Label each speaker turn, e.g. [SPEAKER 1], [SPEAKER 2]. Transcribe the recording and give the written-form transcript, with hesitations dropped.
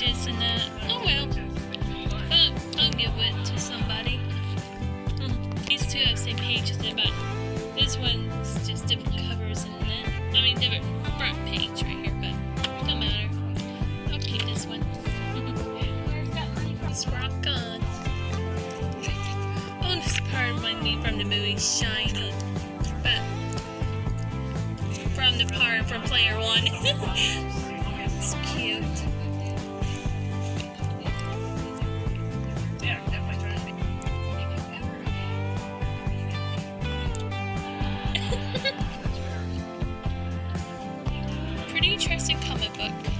[SPEAKER 1] pages and oh well. I'll give it to somebody. These two have the same pages, but this one's just different covers and then, I mean different front page right here, but no matter. I'll keep this one. Let's rock on. Oh, this part reminds me from the movie Shining, but from the part from Player One. It's cute. Pretty interesting comic book.